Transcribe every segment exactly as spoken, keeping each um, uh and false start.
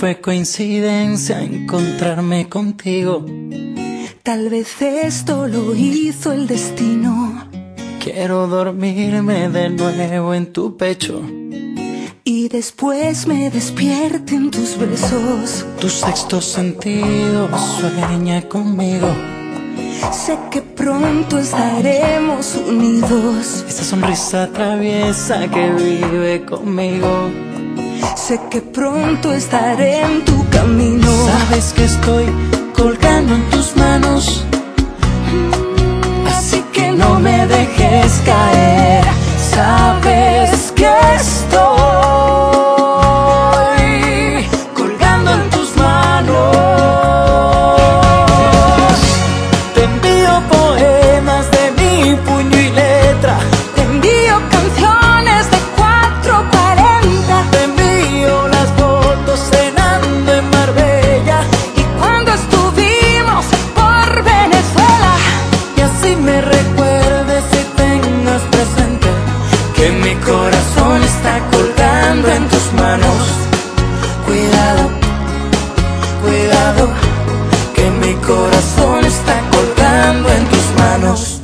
fue coincidencia encontrarme contigo. Tal vez esto lo hizo el destino. Quiero dormirme de nuevo en tu pecho y después me despierte en tus besos. Tu sexto sentido sueña conmigo. Sé que pronto estaremos unidos. Esa sonrisa traviesa que vive conmigo. Sé que pronto estaré en tu camino. Sabes que estoy colgando en tus manos, así que no me dejes caer. Sabes que estoy colgando en tus manos. Te envío poemas de mi puño y letra. Te envío canciones de cuatro cuarenta. Te envío las fotos cenando en Marbella y cuando estuvimos por Venezuela. Y así me recuerdes y tengas presente que mi corazón está colgando en tus manos. Cuidado, cuidado, que mi corazón está colgando en tus manos.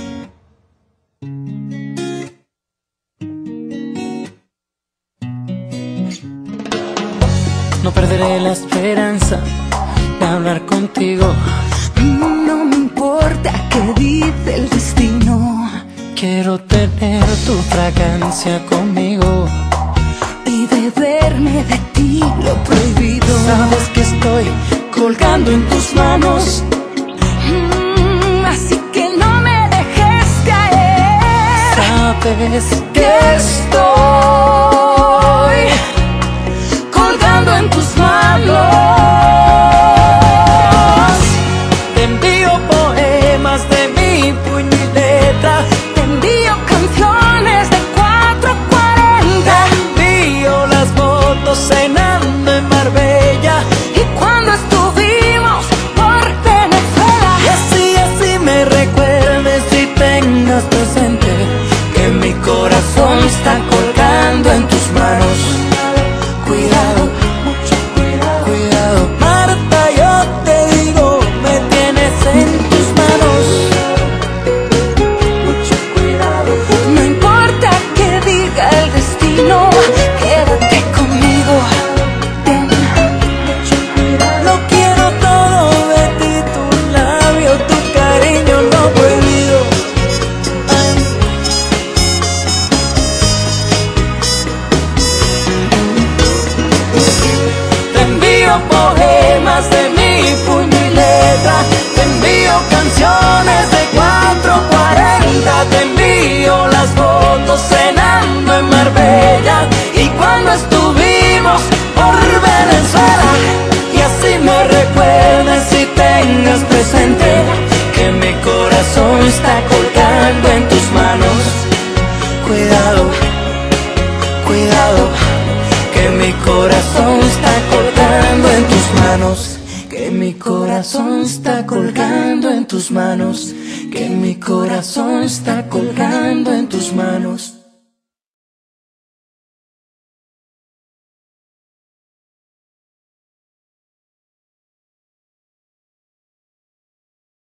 No perderé la esperanza de hablar contigo. No me importa qué dice el destino. Quiero tener tu fragancia conmigo y beberme de ti lo prohibido. Sabes que estoy colgando en tus manos, mm, así que no me dejes caer. Sabes que estoy colgando en tus manos. Te envío poemas de mi puño y letra. Te envío canciones de cuatro cuarenta. Te envío las fotos cenando en Marbella y cuando estuvimos por Venezuela. Y así, así me recuerdes y tengas presente que mi corazón está colgando en tus manos. Cuidado, mucho cuidado, cuidado, Marta, yo te digo, me tienes en tus manos. Mucho cuidado. No importa que diga el destino, quédate conmigo. Ten Mucho cuidado. Lo quiero todo de ti, tu labio, tu cariño no prohibido. Ay. Te envío poemas de mi puño y letra. Te envío canciones de cuatro cuarenta. Te envío las fotos cenando en Marbella y cuando estuvimos por Venezuela. Y así me recuerdes y tengas presente que mi corazón está colgando en tus manos. Cuidado, cuidado, que mi corazón está colgando en tus manos. Que mi corazón está colgando en tus manos. Que mi corazón está colgando en tus manos.